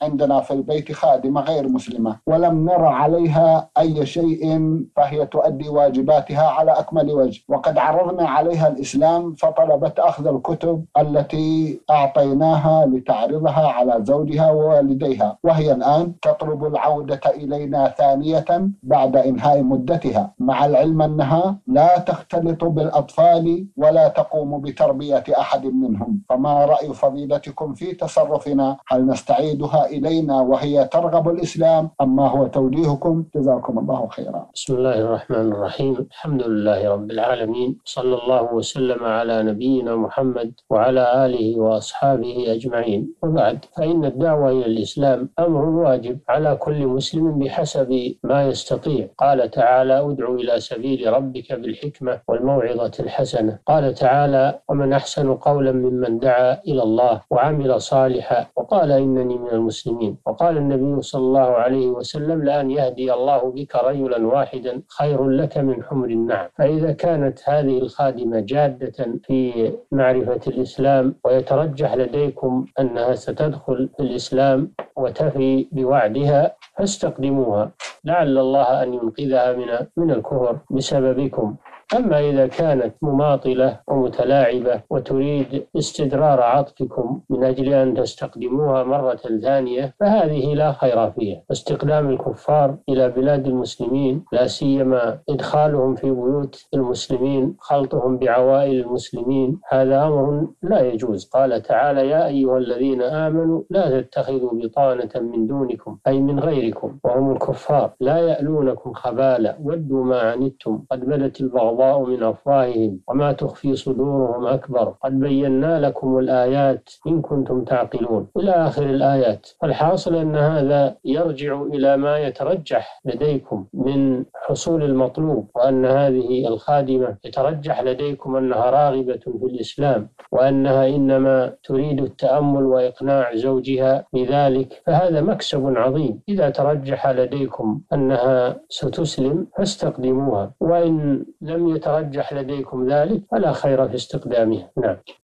عندنا في البيت خادمة غير مسلمة ولم نرى عليها أي شيء فهي تؤدي واجباتها على أكمل وجه، وقد عرضنا عليها الإسلام فطلبت أخذ الكتب التي أعطيناها لتعرضها على زوجها ووالديها، وهي الآن تطلب العودة إلينا ثانية بعد إنهاء مدتها، مع العلم أنها لا تختلط بالأطفال ولا تقوم بتربية أحد منهم. فما رأي فضيلتكم في تصرفنا؟ هل نستعيدها إلينا وهي ترغب الإسلام أم ما هو توجيهكم؟ جزاكم الله خيرا. بسم الله الرحمن الرحيم. الحمد لله رب العالمين، صلى الله وسلم على نبينا محمد وعلى آله وأصحابه أجمعين، وبعد، فإن الدعوة إلى الإسلام أمر واجب على كل مسلم بحسب ما يستطيع. قال تعالى: ادع إلى سبيل ربك بالحكمة والموعظة الحسنة. قال تعالى: ومن أحسن قولا ممن دعا إلى الله وعمل صالحا وقال إنني من المسلمين. وقال النبي صلى الله عليه وسلم: لأن يهدي الله بك رجلا واحدا خير لك من حمر النعم. فإذا كانت هذه الخادمة جادة في معرفة الإسلام ويترجح لديكم أنها ستدخل في الإسلام وتفي بوعدها فاستقدموها، لعل الله أن ينقذها من الكفر بسببكم. أما إذا كانت مماطلة ومتلاعبة وتريد استدرار عطفكم من أجل أن تستقدموها مرة ثانية فهذه لا خير فيها. استقدام الكفار إلى بلاد المسلمين، لا سيما إدخالهم في بيوت المسلمين، خلطهم بعوائل المسلمين، هذا أمر لا يجوز. قال تعالى: يا أيها الذين آمنوا لا تتخذوا بطانة من دونكم، أي من غيركم، وهم الكفار، لا يألونكم خبالا ودوا ما عنتم قد بدت البغضاء من أفواههم وما تخفي صدورهم أكبر قد بينا لكم الآيات إن كنتم تعقلون، إلى آخر الآيات. الحاصل أن هذا يرجع إلى ما يترجح لديكم من حصول المطلوب، وأن هذه الخادمة يترجح لديكم أنها راغبة في الإسلام وأنها إنما تريد التأمل وإقناع زوجها بذلك، فهذا مكسب عظيم. إذا ترجح لديكم أنها ستسلم فاستقدموها، وإن لم يترجح لديكم ذلك فلا خير في استقدامها. نعم.